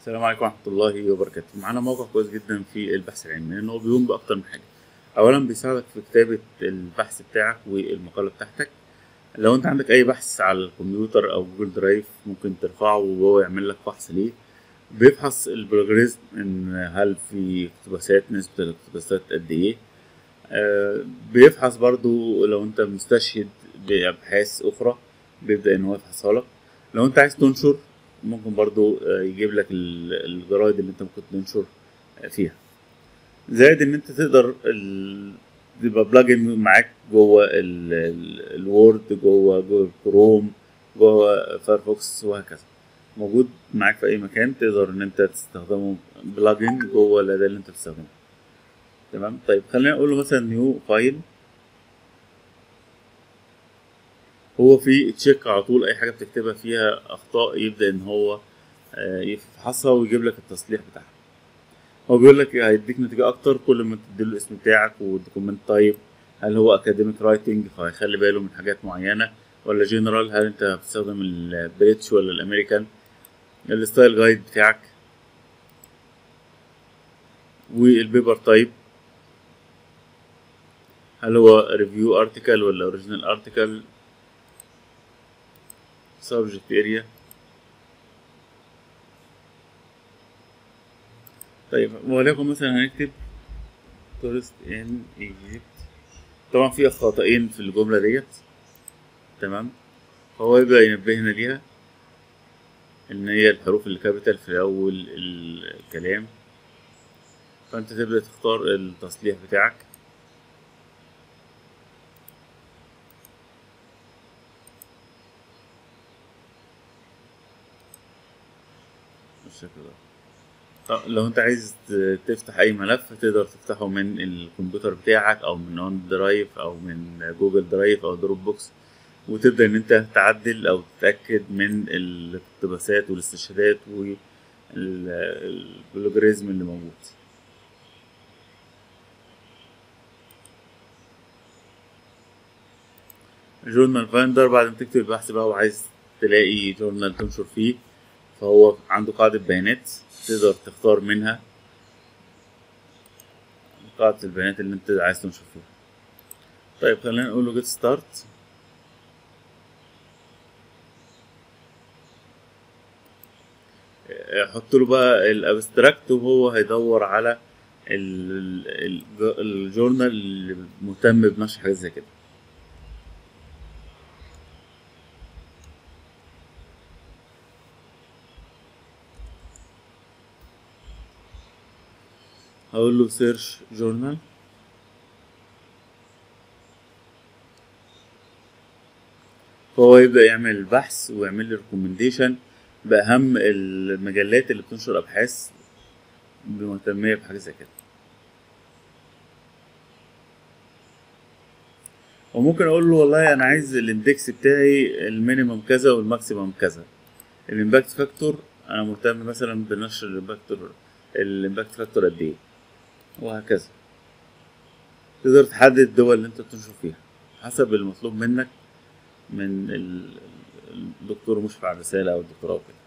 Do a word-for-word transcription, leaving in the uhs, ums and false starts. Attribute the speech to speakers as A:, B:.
A: السلام عليكم ورحمة الله وبركاته. معانا موقع كويس جدا في البحث العلمي لأن هو بيقوم بأكتر من حاجة. أولا بيساعدك في كتابة البحث بتاعك والمقالة بتاعتك. لو أنت عندك أي بحث على الكمبيوتر أو جوجل درايف ممكن ترفعه وهو يعمل لك فحص ليه. بيفحص البلوجريزم إن هل في اقتباسات، نسبة الاقتباسات قد إيه. آه بيفحص برضو لو أنت مستشهد بأبحاث أخرى بيبدأ إن هو يفحصها لك. لو أنت عايز تنشر ممكن برضو آه، يجيب لك ال- الجرايد اللي انت ممكن تنشر فيها. زائد ان انت تقدر ال... تبقى بلاجن معاك جوه ال- ال- الوورد، جوه جوه كروم، جوه فايرفوكس وهكذا. موجود معاك في اي مكان تقدر ان انت تستخدمه بلاجن جوه الاداة اللي انت بتستخدمها. تمام. طيب خلينا نقول له مثلا نيو فايل. هو في تشيك على طول اي حاجه بتكتبها فيها اخطاء يبدا ان هو آه، يفحصها ويجيب لك التصليح بتاعها. هو بيقول لك هيديك نتيجة أكتر كل ما تديله الاسم بتاعك والدوكيمنت تايب. هل هو أكاديميك رايتنج فهيخلي باله من حاجات معينة، ولا جنرال، هل أنت بتستخدم البريتش ولا الأمريكان، الستايل جايد بتاعك، والبيبر تايب، هل هو ريفيو ارتكل ولا اوريجينال ارتكل، سبجكت اريا. طيب وليكن مثلا هنكتب تورست ان ايجيبت. طبعا في خطأين في الجملة ديت. تمام. فهو يبدأ ينبهنا ليها ان هي الحروف الكابيتال في اول الكلام، فانت تبدأ تختار التصليح بتاعك. بالشكل ده. طب لو انت عايز ت- تفتح اي ملف تقدر تفتحه من الكمبيوتر بتاعك او من اون درايف او من جوجل درايف او دروب بوكس، وتبدأ ان انت تعدل او تتأكد من الاقتباسات والاستشهادات والبلوجريزم اللي موجود. جورنال فايندر بعد ما تكتب البحث بقى وعايز تلاقي جورنال تنشر فيه، فهو عنده قاعدة بيانات تقدر تختار منها قاعدة البيانات اللي انت عايز تنشر فيها. طيب خلينا نقول له جيت ستارت. حط له بقى الابستراكت وهو هيدور على ال- ال- الجورنال اللي مهتم بنشر حاجات زي كده. هقول له سيرش جورنال، فهو يبدأ يعمل البحث ويعمل لي ريكومنديشن بأهم المجلات اللي بتنشر أبحاث مهتمية بحاجة زي كده. وممكن أقول له والله أنا عايز الاندكس بتاعي المينيمم كذا والماكسيمم كذا. الامباكت فاكتور أنا مهتم مثلا بنشر الامباكت الامباكت فاكتور قد إيه، وهكذا. تقدر تحدد الدول اللي أنت بتنشر فيها حسب المطلوب منك من ال- الدكتور مشرف على الرسالة أو الدكتوراه وكده.